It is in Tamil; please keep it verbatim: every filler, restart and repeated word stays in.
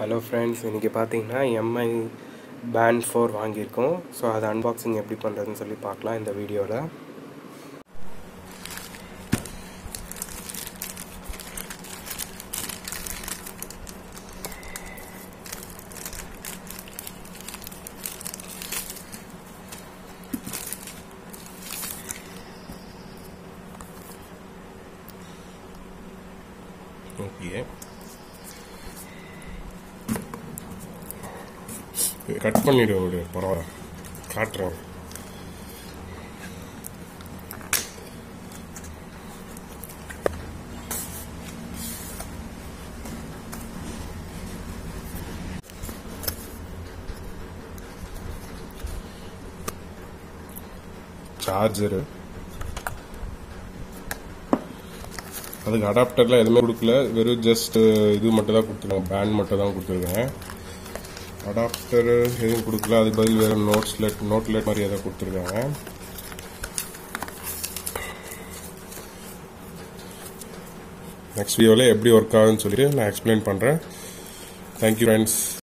ஹலோ ஃப்ரெண்ட்ஸ், இன்றைக்கி பார்த்தீங்கன்னா எம்ஐ பேண்ட் ஃபோர் வாங்கியிருக்கோம். ஸோ அதை அன்பாக்சிங் எப்படி பண்ணுறதுன்னு சொல்லி பார்க்கலாம் இந்த வீடியோவில். ஓகே, கட் பண்ணிவிடு விடு, பரவாயில்ல, காட்டுறேன். சார்ஜரு, அதுக்கு அடாப்டர்லாம் எதுவுமே கொடுக்கல, வெறும் ஜஸ்ட் இது மட்டும் தான் கொடுத்துருக்காங்க, பேண்ட் மட்டும் தான் கொடுத்துருக்கேன். அடாப்டர் எதுவும் கொடுக்கல, அதுக்கு பதில் வேறு நோட்ஸ்லெட் நோட்லெட் மாதிரி எதாவது கொடுத்துருக்காங்க. நெக்ஸ்ட் வீடியோவில் எப்படி ஒர்க் ஆகுதுன்னு சொல்லிட்டு நான் எக்ஸ்பிளைன் பண்ணுறேன். Thank you friends.